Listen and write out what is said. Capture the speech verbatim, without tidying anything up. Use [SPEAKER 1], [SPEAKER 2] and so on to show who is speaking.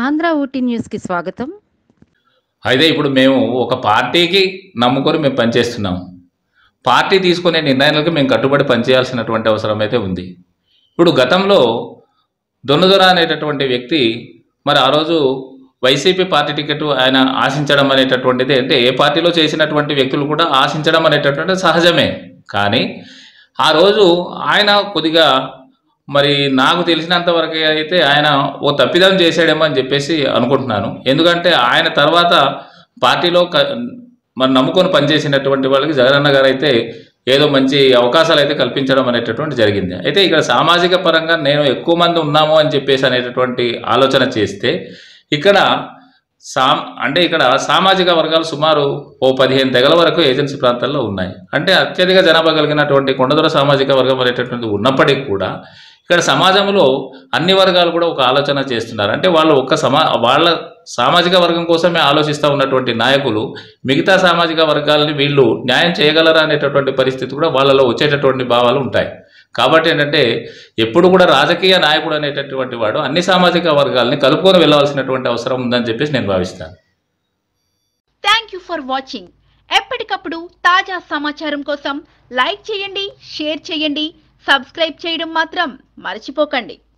[SPEAKER 1] ఆంధ్ర ఊటీ న్యూస్‌కి స్వాగతం.
[SPEAKER 2] అయితే ఇప్పుడు మేము ఒక పార్టీకి నమ్ముకొని మేము పనిచేస్తున్నాం. పార్టీ తీసుకునే నిర్ణయాలకు మేము కట్టుబడి పనిచేయాల్సినటువంటి అవసరం అయితే ఉంది. ఇప్పుడు గతంలో దొన్నదొర అనేటటువంటి వ్యక్తి మరి ఆ రోజు వైసీపీ పార్టీ టికెట్ ఆయన ఆశించడం అనేటటువంటిది అంటే ఏ పార్టీలో చేసినటువంటి వ్యక్తులు కూడా ఆశించడం అనేటటువంటిది సహజమే. కానీ ఆ రోజు ఆయన కొద్దిగా మరి నాకు తెలిసినంత వరకు అయితే ఆయన ఓ తప్పిదం చేశాడేమో అని చెప్పేసి అనుకుంటున్నాను. ఎందుకంటే ఆయన తర్వాత పార్టీలో క మరి నమ్ముకొని పనిచేసినటువంటి వాళ్ళకి జగనన్న గారైతే ఏదో మంచి అవకాశాలు అయితే కల్పించడం అనేటటువంటి జరిగింది. అయితే ఇక్కడ సామాజిక పరంగా నేను ఎక్కువ మంది ఉన్నాము అని చెప్పేసి అనేటటువంటి ఆలోచన చేస్తే ఇక్కడ సామ్ అంటే ఇక్కడ సామాజిక వర్గాలు సుమారు ఓ పదిహేను తెగల వరకు ఏజెన్సీ ప్రాంతాల్లో ఉన్నాయి. అంటే అత్యధిక జనాభా కలిగినటువంటి కొండదొర సామాజిక వర్గం అనేటటువంటిది ఉన్నప్పటికీ కూడా ఇక్కడ సమాజంలో అన్ని వర్గాలు కూడా ఒక ఆలోచన చేస్తున్నారు. అంటే వాళ్ళు ఒక్క సమా వాళ్ళ సామాజిక వర్గం కోసమే ఆలోచిస్తూ ఉన్నటువంటి నాయకులు మిగతా సామాజిక వర్గాలని వీళ్ళు న్యాయం చేయగలరా అనేటటువంటి పరిస్థితి కూడా వాళ్ళలో వచ్చేటటువంటి భావాలు ఉంటాయి. కాబట్టి ఏంటంటే ఎప్పుడు కూడా రాజకీయ నాయకుడు అనేటటువంటి వాడు అన్ని సామాజిక వర్గాలని కలుపుకొని వెళ్ళవలసినటువంటి అవసరం ఉందని చెప్పేసి నేను భావిస్తాను.
[SPEAKER 3] Thank you for watching. ఎప్పటికప్పుడు తాజా సమాచారం కోసం లైక్ చేయండి, షేర్ చేయండి, సబ్స్క్రైబ్ చేయడం మాత్రం మర్చిపోకండి.